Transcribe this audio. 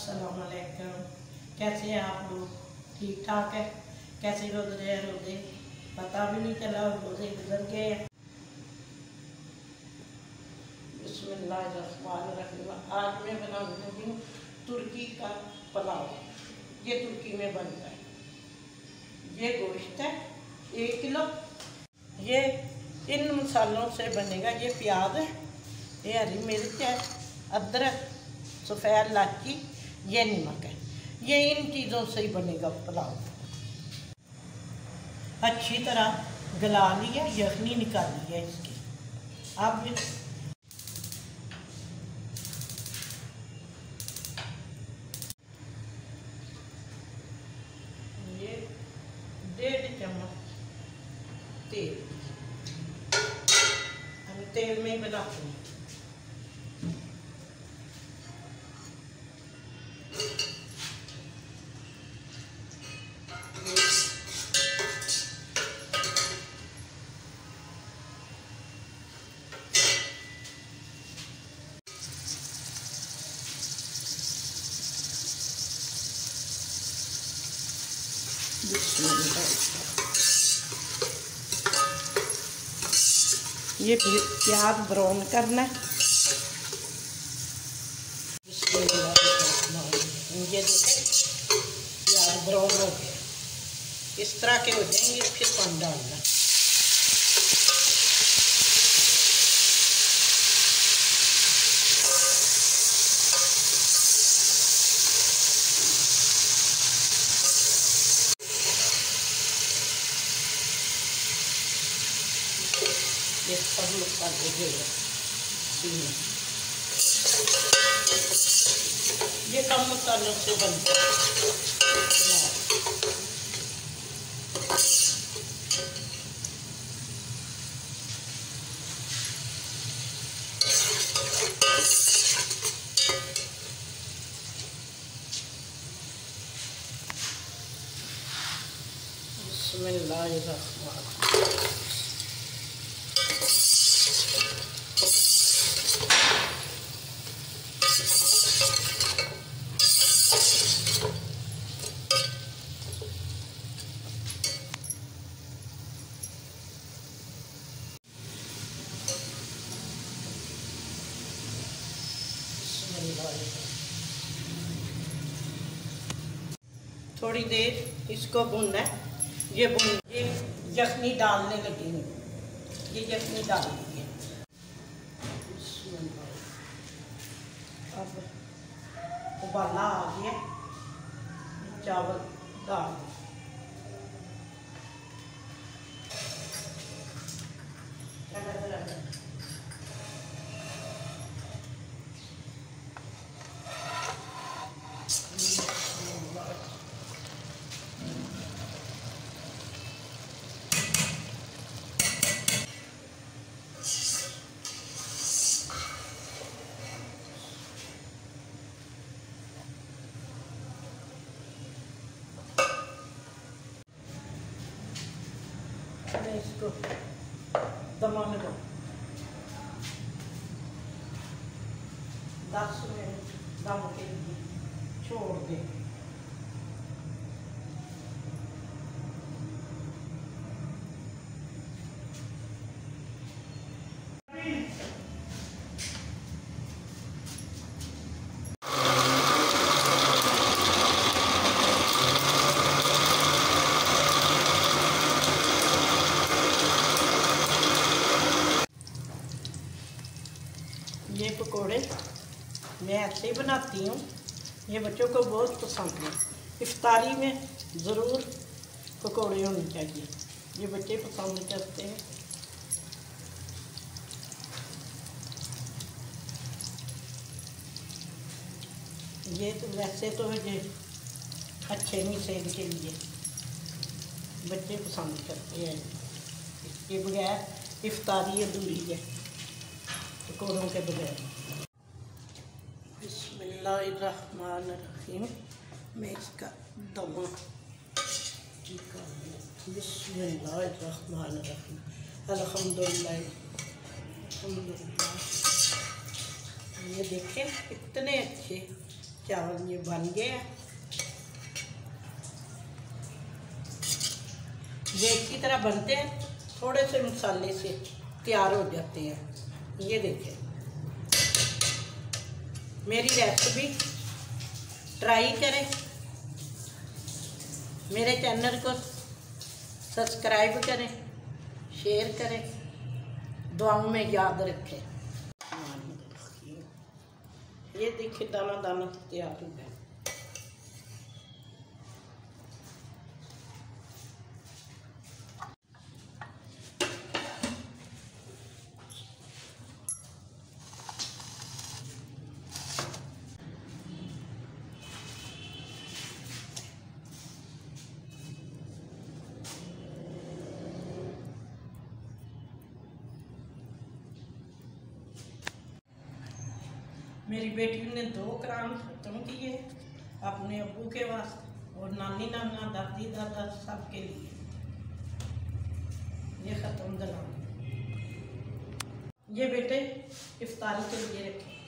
अस्सलाम वालेकुम। कैसे हैं आप लोग? ठीक ठाक है? कैसे गुजरे हैं रोज़े? पता भी नहीं चला रोज़े गुजर गए हैं। बिस्मिल्लाहिर्रहमानिर्रहीम। आज मैं बनाने लगी हूँ तुर्की का पुलाव। ये तुर्की में बनता है। ये गोश्त है 1 किलो। ये इन मसालों से बनेगा। ये प्याज है, ये हरी मिर्च है, अदरक, सफ़ेद इलायची, ये नमक है। ये इन चीज़ों से ही बनेगा पुलाव। अच्छी तरह गला लिया, यखनी निकाली है इसकी। अब ये 1.5 चम्मच तेल, हम तेल में ही बनाते हैं। ये प्याज ब्राउन करना है। ये देखें प्याज ब्राउन हो गया, इस तरह के हो जाएंगे। फिर पानी डालना। ये सब मसाले देगा। ये कम मसालों से बनता है। बिस्मिल्लाहिर्रहमानिर्रहीम। थोड़ी देर इसको भूनना है। ये यखनी डालने लगी हूँ। ये यखनी डाल दी है। अब उबाला आ गया, चावल डाल दो। इसको दमाने दो 10 मिनट दम के लिए छोड़ दे। ये पकोड़े मैं ऐसे ही बनाती हूँ। ये बच्चों को बहुत पसंद है। इफ्तारी में ज़रूर पकोड़े होने चाहिए, ये बच्चे पसंद करते हैं। ये तो वैसे तो ये अच्छे नहीं सेहत के लिए, बच्चे पसंद करते हैं। इसके बगैर इफ्तारी अधूरी है पकौड़ों के बगैर। बिस्मिल्लाहिर्रहमानिर्रहीम। मैं इसका दमा बिस्मिल्लाहिर्रहमानिर्रहीम। अल्हम्दुलिल्लाह। ये देखें कितने अच्छे चावल ये बन गया। ये इसी तरह बनते हैं, थोड़े से मसाले से तैयार हो जाते हैं। ये देखें, मेरी रेसिपी ट्राई करें, मेरे चैनल को सब्सक्राइब करें, शेयर करें, दुआओं में याद रखें। ये देखिए दाना दाना तैयार हो गया। मेरी बेटी ने 2 ग्राम ख़त्म किए अपने अब्बू के वास्ते और नानी नाना दादी दादा सब के लिए। ये ख़त्म ग्राम, ये बेटे इफ्तारी के लिए रखे।